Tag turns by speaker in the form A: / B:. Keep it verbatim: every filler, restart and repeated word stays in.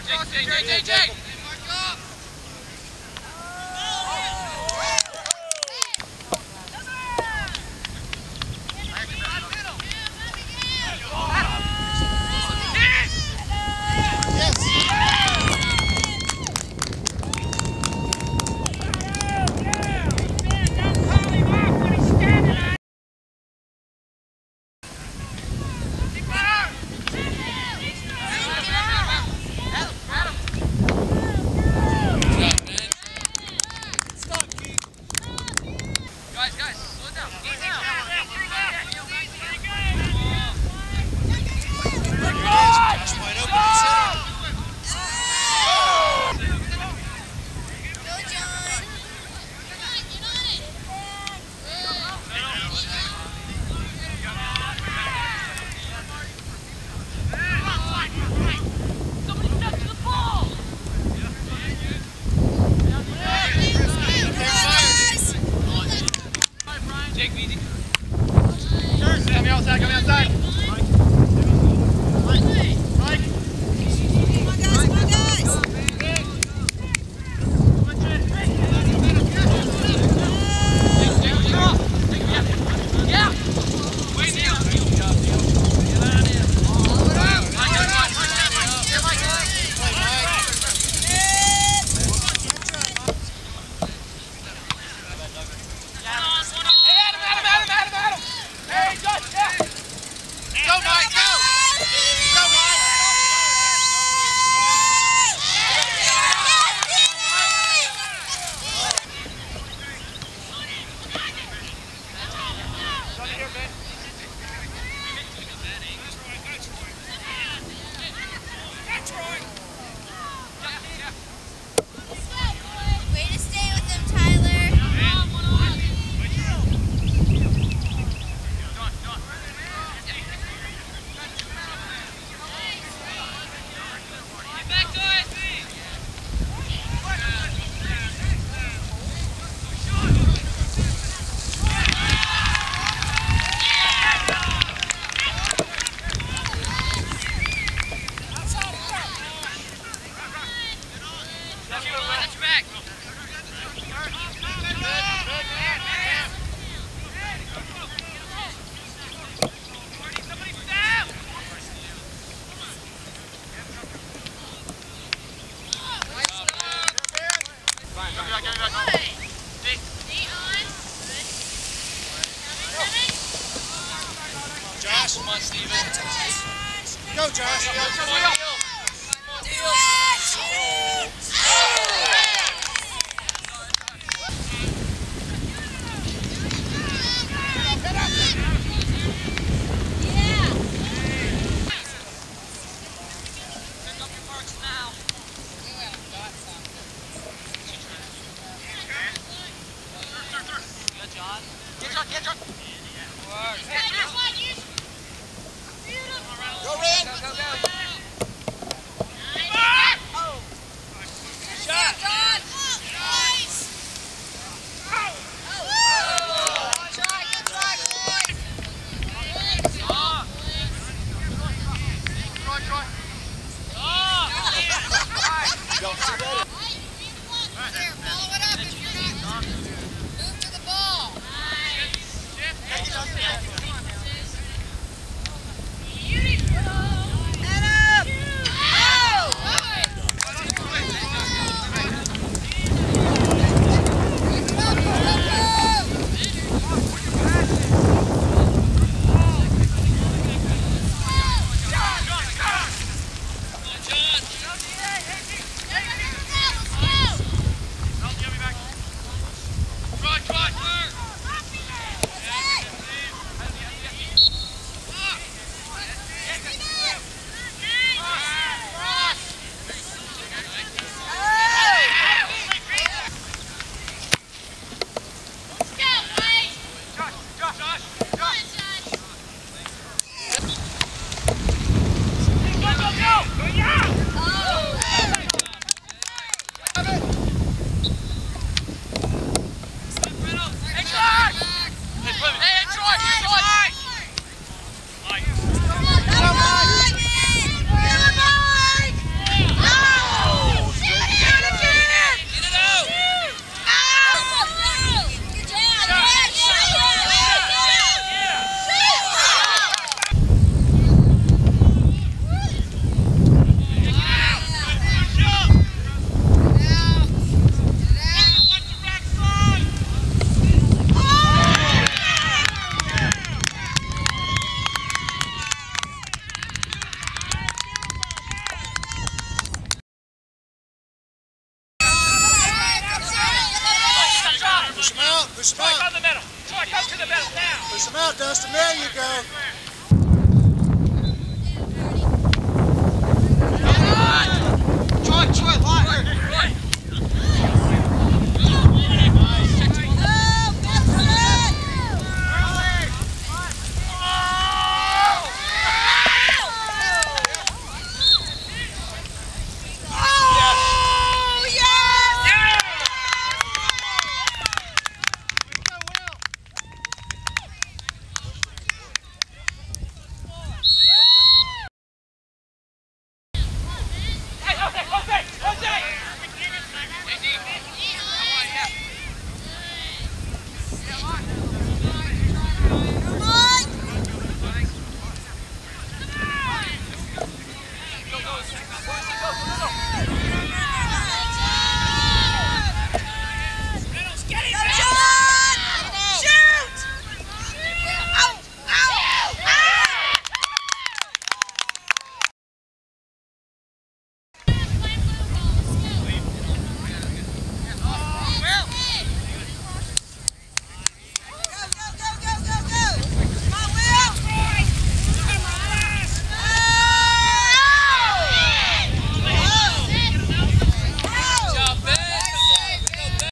A: Jake, Jake, Jake, Jake! Guys, guys, slow it down. Slow it down.
B: Josh wide open in center.
C: Go, John.
D: Somebody step to the ball.
A: Jake, easy.
B: Turn, Sammy, outside, coming outside.
C: Way to stay with them, Tyler.
D: Get back to us. That's back. Somebody stop.
B: Josh.
A: Come on, Steven.
B: Go, Josh.
D: Pick up your marks now. Good, John.
A: Get John, get John.
B: Go, Red.
A: Go, go, go.
B: Push them out, Dustin. There you go.